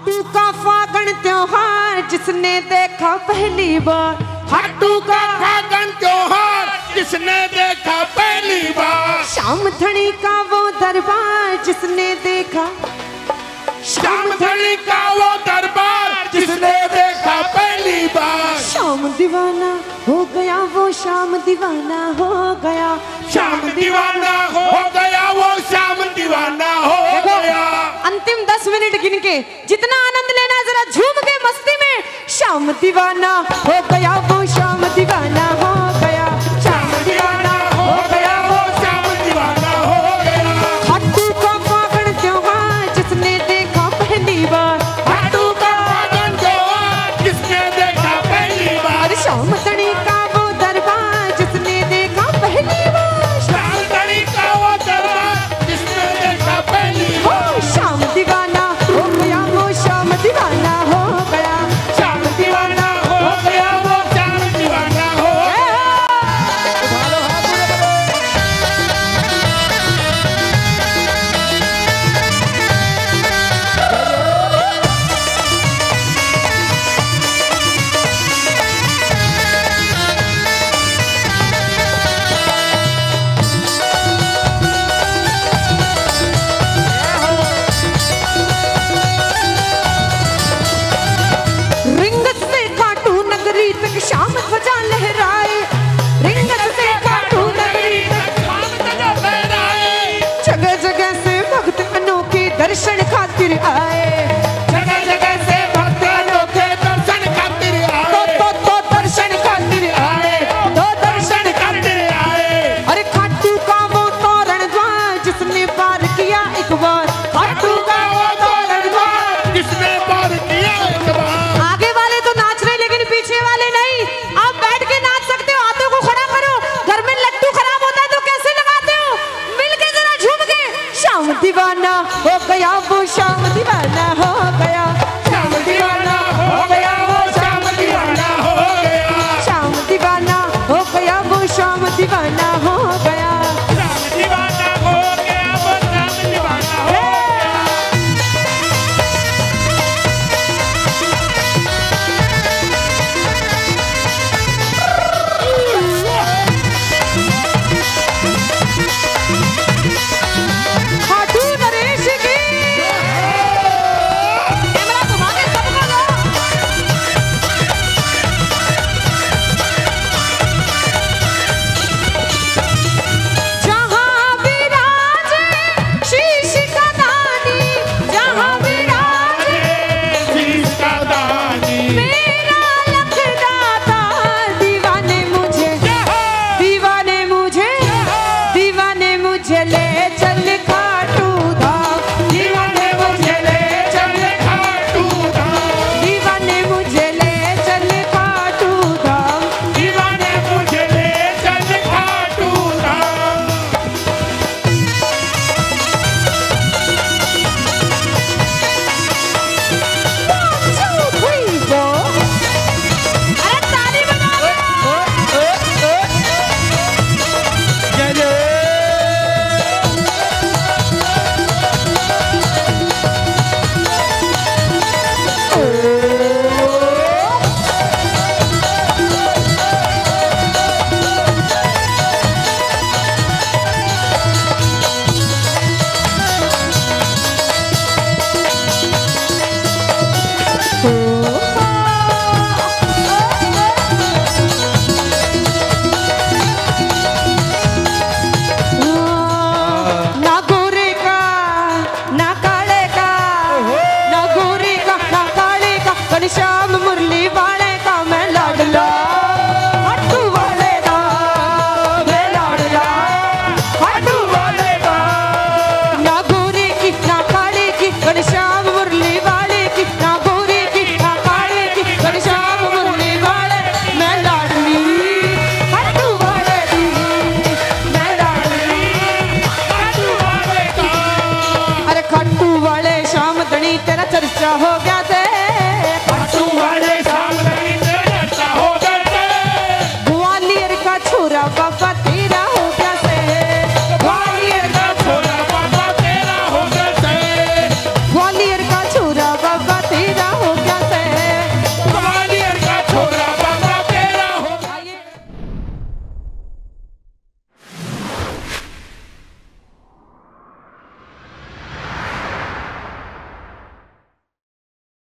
हाटू का फागण त्योहार जिसने देखा पहली बार, हाटू का फागण त्योहार जिसने देखा पहली बार, श्याम धनी का वो दरबार जिसने देखा, श्याम धनी का वो दरबार जिसने देखा पहली बार, श्याम दीवाना हो गया वो श्याम दीवाना हो गया, श्याम दीवाना हो गया वो श्याम दीवाना हो गया। अंतिम 10 मिनट गिन के जितना आनंद लेना है जरा झूम के मस्ती में, श्याम दीवाना हो गया वो श्याम दीवाना हो गया, श्याम दीवाना हो गया वो श्याम दीवाना हो गया। हाटू का फागण त्योहार जिसने देखा पहली बार, हाटू का फागण त्योहार जिसने देखा पहली बार, श्याम धनी का वो दरबार जिसने देखा पहली बार, श्याम धनी का वो दरबार जिसने देखा पहली बार, श्याम दीवाना हो गया वो श्याम दीवाना हो गया, श्याम दीवाना हो गया वो श्याम दीवाना हो गया। रिंग से खाटू नगरी तक श्याम ध्वजा